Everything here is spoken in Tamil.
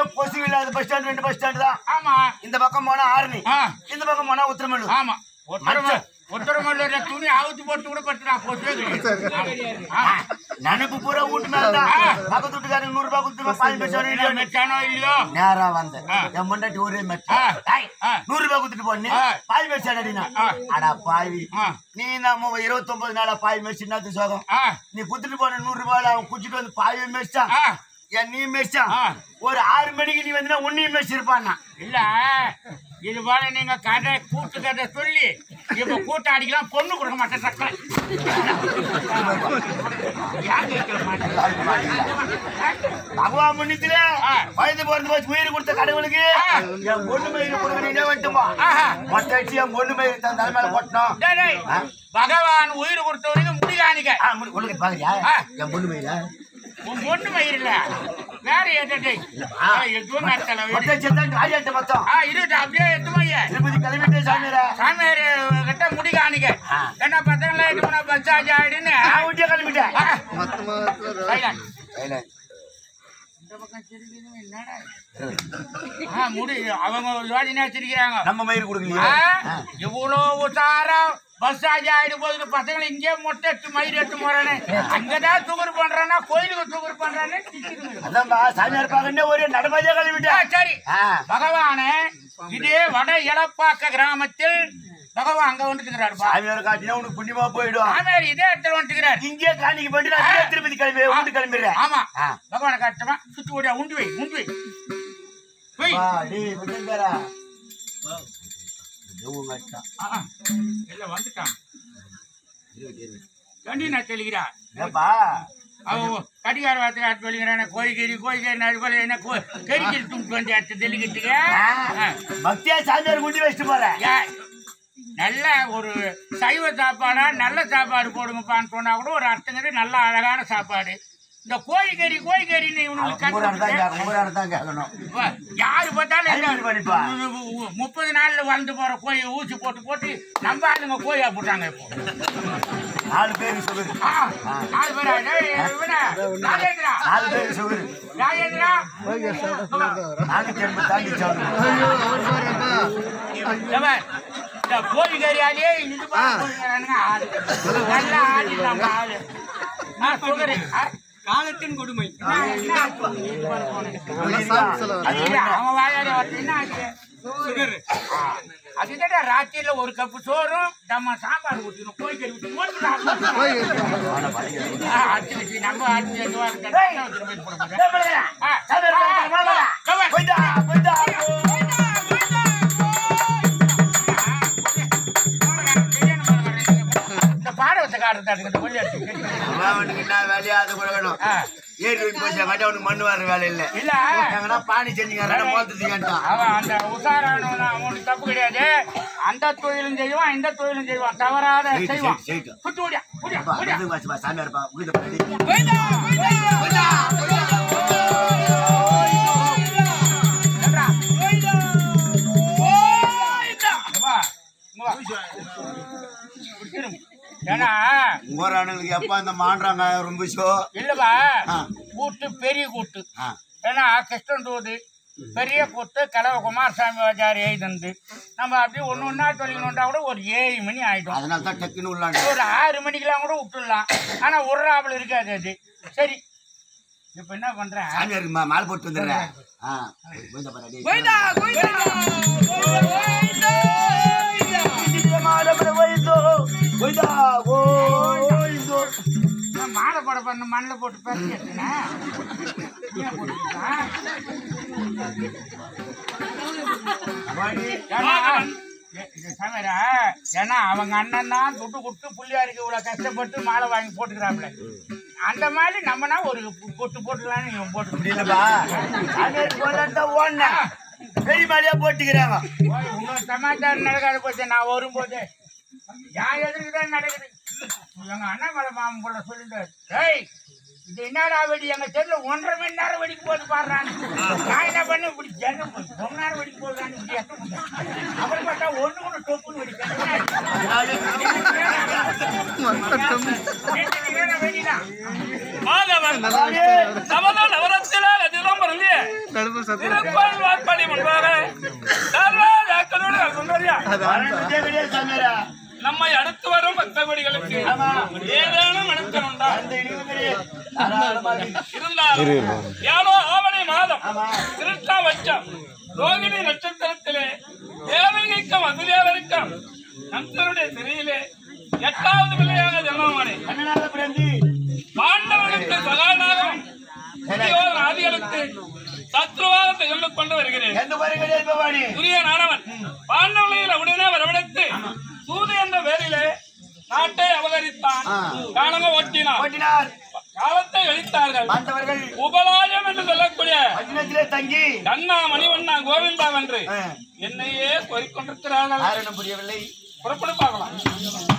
கொசு இல்லாத பஸ் ஸ்டாண்ட் 2 பஸ் ஸ்டாண்ட் தான். ஆமா. இந்த பக்கம் போனா ஆரணி, இந்த பக்கம் போனா உத்திரமல்லூர். ஆமா. உத்தரமல்லூர்ல துணி அவுத்து போட்டு கூட பட்டுறான். நினைப்பு பூரா வீட்டு மேலதான். பக்கத்து வீட்டுக்காரங்க 100 ரூபாய் கொடுத்து பால் மெச்சானோ இல்லையோ நேரா வந்த என் முன்னாடி ஒரே மெச்சா 100 ரூபாய் கொடுத்துட்டு போனே பால் மெச்சான் அடினா. அடா பாவி, நீ நம்ம 29 நாளா பாய் மெச்சினாது சோகம். நீ குத்துட்டு போன 100 ரூபாய் அவன் குச்சிட்டு வந்து பாய் மெச்சான், என் நீ மெச்சான். ஒரு 6 மணிக்கு நீ வந்து உன்னையும் மெச்சிருப்பான். இல்ல இது போல நீங்க கதை கூட்டு கதை சொல்லி இப்ப கூட்ட அடிக்கலாம், பொண்ணு கொடுக்க மாட்டேன். சக்கரை பகவான் முன்னித்துல வயது பிறந்து போச்சு உயிர் கொடுத்த கடவுளுக்கு என் பொண்ணு மயிறு கொடுக்குறீங்க வந்துட்டுமா மொட்டை அடிச்சு என் பொண்ணு மயிறு தலைமையில போட்டோம். பகவான் உயிர் கொடுத்தவரைக்கும் முடிகாணிக்க உனக்கு பாக்குறியா என் பொண்ணு மயிரா? உன் பொண்ணு மயிரில்ல வேற எதுவும் மொத்தம் அப்படியே எத்துமையா திருப்பதி கிளம்பிட்டு சாமியார் கிட்ட முடி காணிக்க என்ன பத்தங்களா எட்டு பஸ் ஆச்சு ஆயிடுன்னு கிளம்பிட்டேன். முடி அவங்க யோஜனையா சிரிக்கிறாங்க. நம்ம மயிர் கொடுக்கலையா? இவ்வளவு உசாரா பஸ் ஆகி ஆயிடு போகுது. பசங்களை இங்கே மொட்டை எட்டு மயிர் எட்டு போறானே, அங்கதான் சுகர் பண்றானா கோயிலுக்கு சுகர் பண்றானே. அதான்பா சாமியார் பாக்கண்டே ஒரே நடமாதியா கிளம்பிட்டேன். சரி பகவானே, இதே வட எலப்பாக்க கிராமத்தில் பகவான் அங்க வந்துட்டுக்கிறாரு. சாமியார் காட்டினா உனக்கு புண்ணியமா போயிடும். சாமியார் இதே இடத்துல வந்துட்டுக்கிறாரு. இங்கே காணிக்கு போயிட்டு நான் திருப்பதி கிளம்பி வீட்டு கிளம்பிடுறேன். ஆமா பகவானை காட்டுமா சுத்தி ஓடியா உண்டு வை உண்டு வை வந்துட்டான். கண்டினா தெளிகிறா கடிகார வார்த்தை வெளிங்கிறான கோழிக்கறி அது போல என்ன கறிக்கறி துண்டு வந்து அடுத்து தெளிக்கிறதுக்கு பக்தியா சாமியார் குண்டி வச்சுட்டு போறேன். நல்ல ஒரு சைவ சாப்பாடா நல்ல சாப்பாடு போடுங்கப்பான்னு சொன்னா கூட ஒரு அர்த்தங்கிறது நல்ல அழகான சாப்பாடு. இந்த கோழிக்கறின்னு யாரு பார்த்தாலும் 30 நாள்ல வளர்ந்து போற கோழி ஊசி போட்டு நம்ம ஆளுங்க கோழியா போட்டாங்க. இப்போ 4 பேர் ராஜேந்திரா இந்த கோழிக்கறியாலே இது நல்லா ஆடிடலாம் ஆளு. சுகரு காலத்தின் கொடுமை. அவன் வாயாடி அதுதான் ராத்திரில ஒரு கப்பு சோறும் நம்ம சாம்பார் ஊற்றணும். கோழிக்கறி ஊற்றி அடிச்சு வச்சு நம்ம பாடவத்தை காட்டுறது வேலையாது கொடுக்கணும். ஏறி போச்சு அவனுக்கு மண்ணு வர வேலை இல்ல இல்ல பாணி செஞ்சீங்க அவன் அந்த உசாரானவன் அவனுக்கு தப்பு கிடையாது. அந்த தொழிலும் செய்வான் இந்த தொழிலும் செய்வான், தவறாத செய்வான். சுத்து ஓடியா சாமியார் ஏன்னா ஊரானுங்களுக்கு எப்ப அந்த மாண்டாங்க ரொம்ப இல்லப்பா கூட்டு பெரிய கூட்டு. ஏன்னா கிருஷ்ணன் தூது பெரிய கூட்டு கலவை குமாரசாமி வாஜார் எழுதுந்து நம்ம அப்படியே ஒண்ணா தொழில்னா கூட ஒரு 7 மணி ஆயிடும். அதனால தான் டக்குன்னு ஒரு 6 மணிக்கெல்லாம் கூட விட்டுடலாம். ஆனா ஒரு ஆவல் இருக்காது அது. சரி இப்ப என்ன பண்றேன், மாலை போட்டு வந்துடுறேன். மாலை போட பண்ண மண்ணில் போட்டு பேசினா ஏன்னா அவங்க அண்ணன் தான் துட்டு கொடுத்து புள்ளியாருக்கு இவ்வளவு கஷ்டப்பட்டு மாலை வாங்கி போட்டுக்கிறாப்புல. அந்த மாதிரி நம்மனா ஒரு பொட்டு போட்டுக்கலான்னு இவன் போட்டு முடியலப்பா. பெரிய மாலையா போட்டுக்கிறாங்க. இன்னொரு சமாச்சாரம் நடக்காத போச்சு. நான் வரும்போது யார் எதிர்க்குதான் நடக்குது. எங்க அண்ணாமலை மாமன் போல சொல்லிட்டாரு, ஏய் இது என்னடா வெடி எங்க தெருல 1.5 மணி நேரம் வெடிக்க போது பாடுறான்னு. நான் என்ன பண்ண இப்படி ஜனம் ரொம்ப நேரம் வெடிக்க போடுறான்னு இப்படி அப்புறம் பார்த்தா ஒண்ணு கூட டொப்புன்னு வெடிக்கிறேன். வெடிதான் நவரத்தில திருப்பால் வாய்ப்பாடி முன்பாக நம்மை அடுத்து வரும் பக்தகோடிகளுக்கு ஏதேனும் அனுப்பணும்டா இருந்தாலும் ஏனோ ஆவணி மாதம் திருட்டா வச்சம் ரோகிணி நட்சத்திரத்திலே தேவகிக்கும் வசதியாவிற்கும் நம்சருடைய சிறையிலே 8வது பிள்ளையாக ஜென்மமானேன். பாண்டவர்களுக்கு சகானாகவும் ஆதிகளுக்கு சத்ருவாக திகழ்ந்து கொண்டு வருகிறேன். துரியனானவன் பாண்டவர்களில் உடனே வரவழைத்து சூது என்ற பேரிலே நாட்டை அபகரித்தான். காலங்க ஓட்டினார். காலத்தை அழித்தார்கள். உபலாயம் என்று சொல்லக்கூடிய தங்கி கண்ணா மணிவண்ணா கோவிந்தா என்று என்னையே கோரிக்கொண்டிருக்கிறார்கள். புரியவில்லை. புறப்பட்டு பார்க்கலாம்.